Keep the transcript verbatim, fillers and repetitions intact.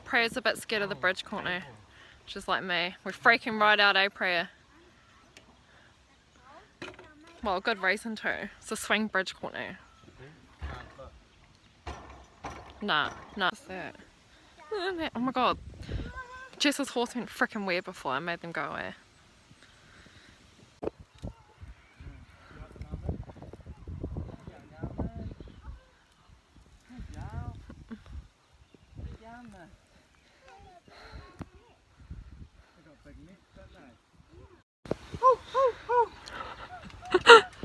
Priya's a bit scared of the bridge corner, just like me. We're freaking right out, eh, Priya? Well, good reason too. It's a swing bridge corner. Nah, nah. What's that? Oh my god. Jess's horse went freaking weird before I made them go away. Oh, oh, oh.